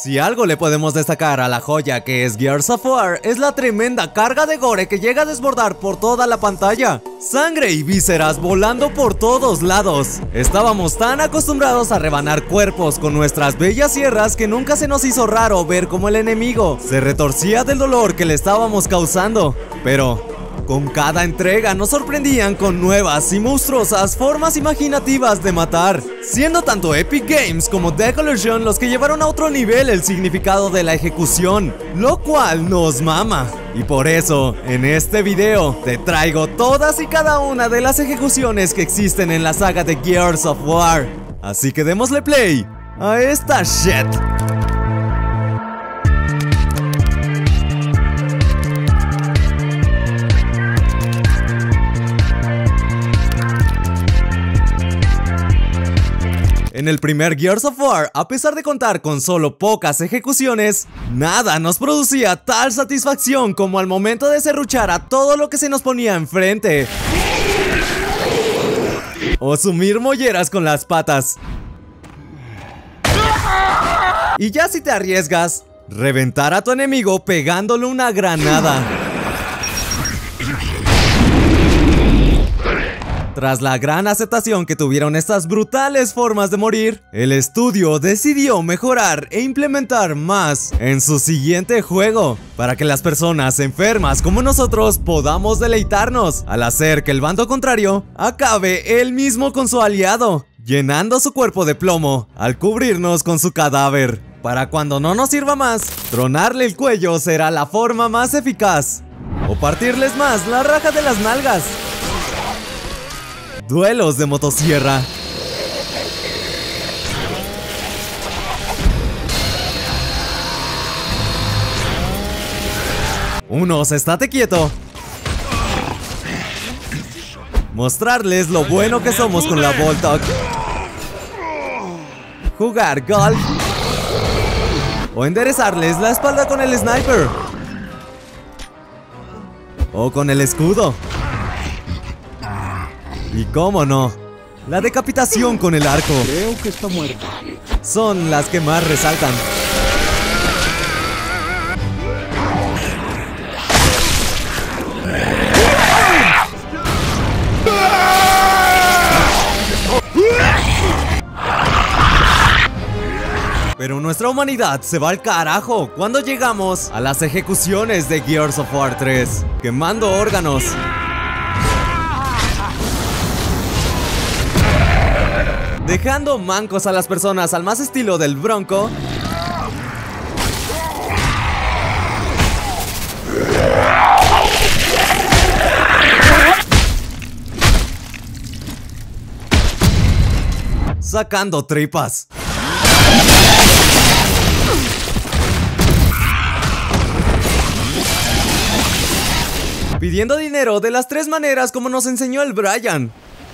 Si algo le podemos destacar a la joya que es Gears of War, es la tremenda carga de gore que llega a desbordar por toda la pantalla. Sangre y vísceras volando por todos lados. Estábamos tan acostumbrados a rebanar cuerpos con nuestras bellas sierras que nunca se nos hizo raro ver cómo el enemigo se retorcía del dolor que le estábamos causando. Pero con cada entrega nos sorprendían con nuevas y monstruosas formas imaginativas de matar, siendo tanto Epic Games como The Collection los que llevaron a otro nivel el significado de la ejecución, lo cual nos mama. Y por eso, en este video, te traigo todas y cada una de las ejecuciones que existen en la saga de Gears of War. Así que démosle play a esta shit. En el primer Gears of War, a pesar de contar con solo pocas ejecuciones, nada nos producía tal satisfacción como al momento de serruchar a todo lo que se nos ponía enfrente, o sumir molleras con las patas. Y ya si te arriesgas, reventar a tu enemigo pegándole una granada. Tras la gran aceptación que tuvieron estas brutales formas de morir, el estudio decidió mejorar e implementar más en su siguiente juego, para que las personas enfermas como nosotros podamos deleitarnos al hacer que el bando contrario acabe él mismo con su aliado, llenando su cuerpo de plomo al cubrirnos con su cadáver. Para cuando no nos sirva más, tronarle el cuello será la forma más eficaz, o partirles más la raja de las nalgas. Duelos de motosierra. Unos estate quieto. Mostrarles lo bueno que somos con la Voltog. Jugar golf. O enderezarles la espalda con el sniper. O con el escudo. Y cómo no, la decapitación con el arco. Creo que está muerto. Son las que más resaltan. Pero nuestra humanidad se va al carajo cuando llegamos a las ejecuciones de Gears of War 3, quemando órganos, dejando mancos a las personas al más estilo del Bronco, sacando tripas, pidiendo dinero de las 3 maneras como nos enseñó el Brian.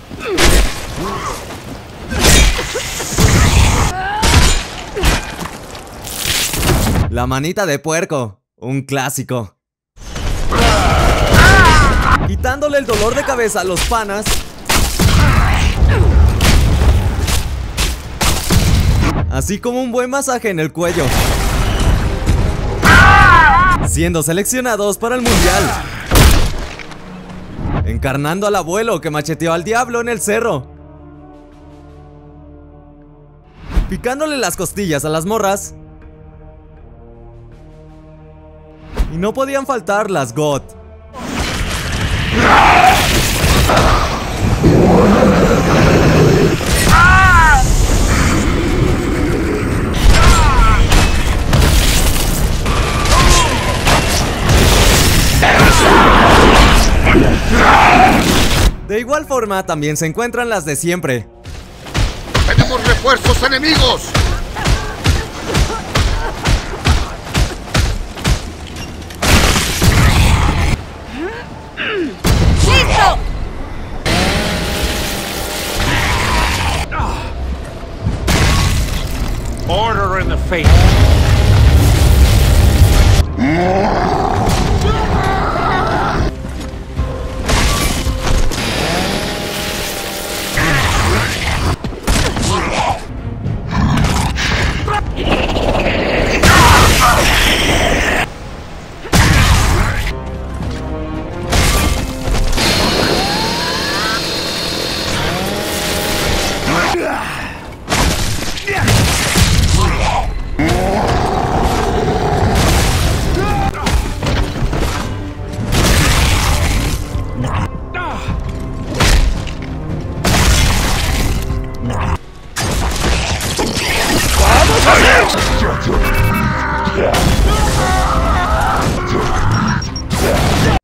La manita de puerco, un clásico. Quitándole el dolor de cabeza a los panas. Así como un buen masaje en el cuello. Siendo seleccionados para el mundial. Encarnando al abuelo que macheteó al diablo en el cerro. Picándole las costillas a las morras. Y no podían faltar las GOT. De igual forma también se encuentran las de siempre. ¡Tenemos refuerzos enemigos! Order in the face.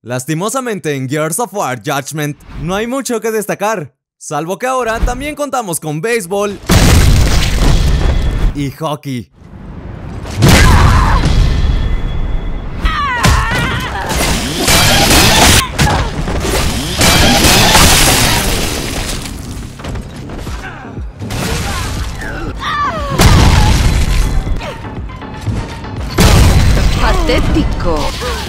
Lastimosamente en Gears of War Judgment no hay mucho que destacar, salvo que ahora también contamos con béisbol y hockey. ¡Patético!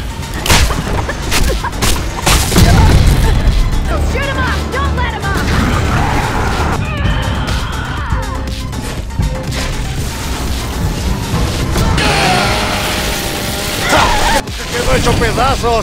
¡Quedó hecho pedazos!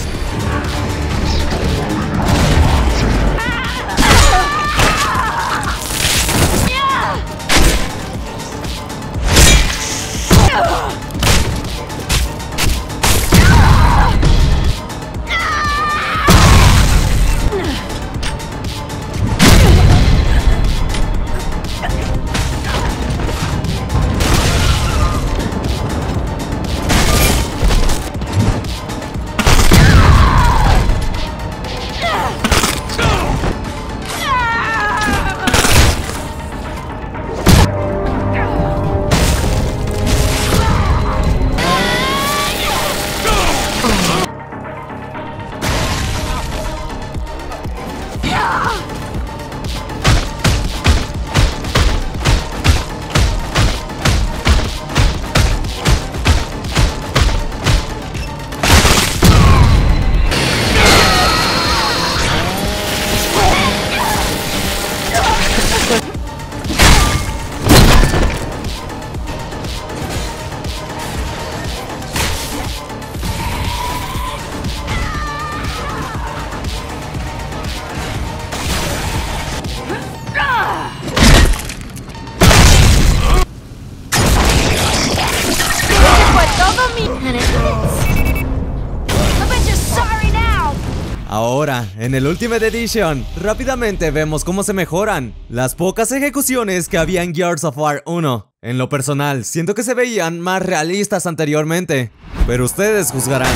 Ahora, en el Ultimate Edition, rápidamente vemos cómo se mejoran las pocas ejecuciones que había en Gears of War 1. En lo personal, siento que se veían más realistas anteriormente, pero ustedes juzgarán.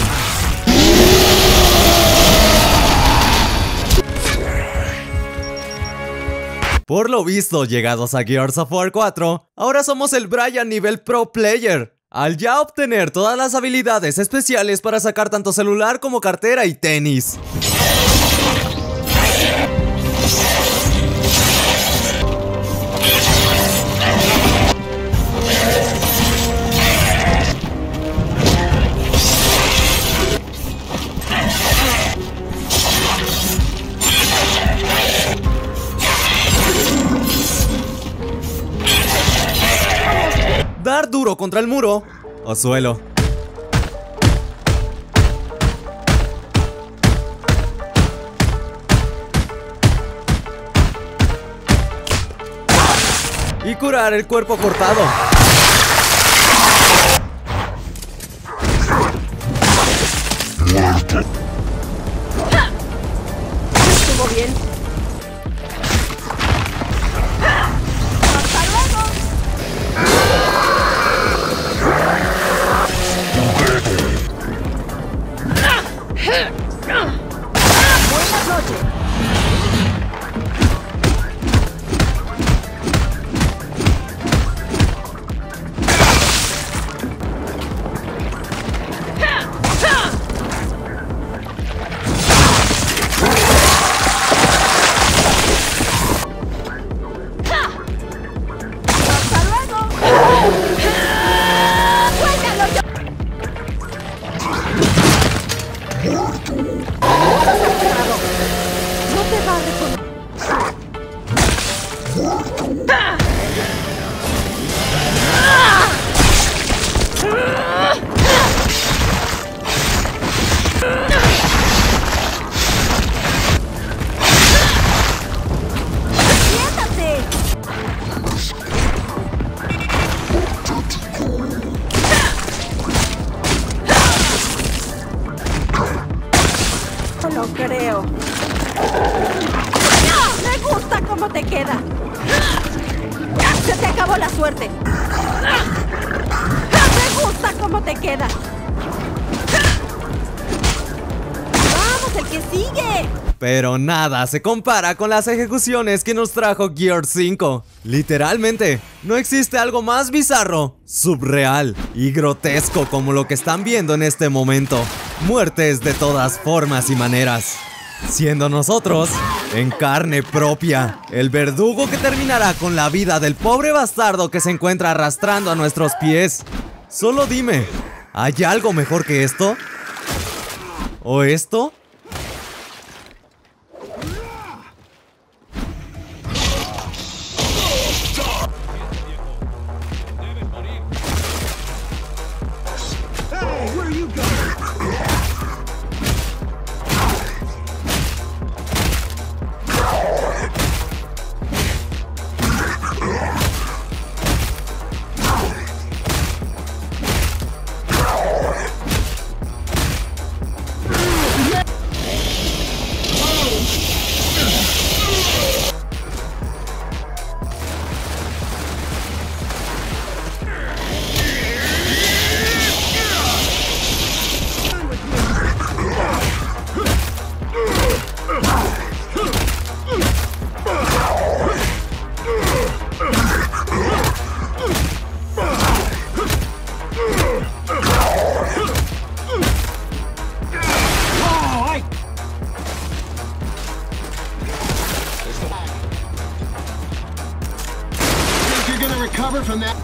Por lo visto, llegados a Gears of War 4, ahora somos el Brian nivel Pro Player, al ya obtener todas las habilidades especiales para sacar tanto celular como cartera y tenis. Dar duro contra el muro o suelo. Y curar el cuerpo cortado. Muerto. ¿Estuvo bien? ¡Hasta luego! Buenas noches. ¡Hasta luego! ¡Suéltalo yo! No te va a reconocer. ¡Siéntate! No lo creo. ¡Me gusta cómo te queda! ¡Se te acabó la suerte! ¡Me gusta cómo te queda! ¡Vamos, que sigue! Pero nada se compara con las ejecuciones que nos trajo Gears 5. Literalmente, no existe algo más bizarro, subreal y grotesco como lo que están viendo en este momento. Muertes de todas formas y maneras. Siendo nosotros, en carne propia, el verdugo que terminará con la vida del pobre bastardo que se encuentra arrastrando a nuestros pies. Solo dime, ¿hay algo mejor que esto? ¿O esto? Recover from that.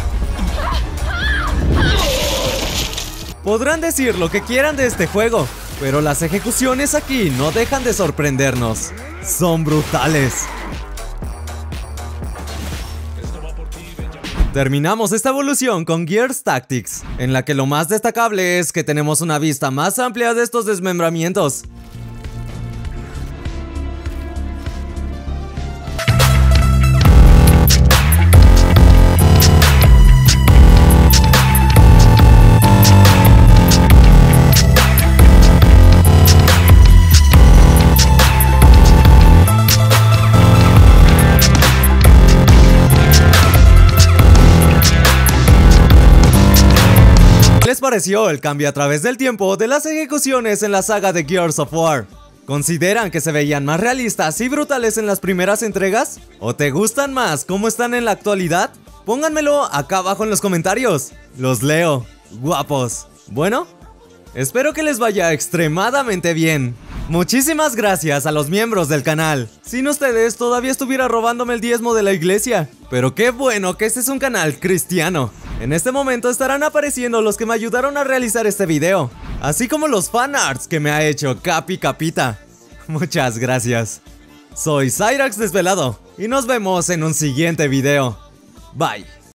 Podrán decir lo que quieran de este juego, pero las ejecuciones aquí no dejan de sorprendernos. Son brutales. Terminamos esta evolución con Gears Tactics, en la que lo más destacable es que tenemos una vista más amplia de estos desmembramientos. ¿Qué les pareció el cambio a través del tiempo de las ejecuciones en la saga de Gears of War? ¿Consideran que se veían más realistas y brutales en las primeras entregas? ¿O te gustan más cómo están en la actualidad? Pónganmelo acá abajo en los comentarios. Los leo. Guapos. Bueno, espero que les vaya extremadamente bien. Muchísimas gracias a los miembros del canal. Sin ustedes todavía estuviera robándome el diezmo de la iglesia. Pero qué bueno que este es un canal cristiano. En este momento estarán apareciendo los que me ayudaron a realizar este video, así como los fanarts que me ha hecho Capi Capita. Muchas gracias. Soy Cyrax Desvelado y nos vemos en un siguiente video. Bye.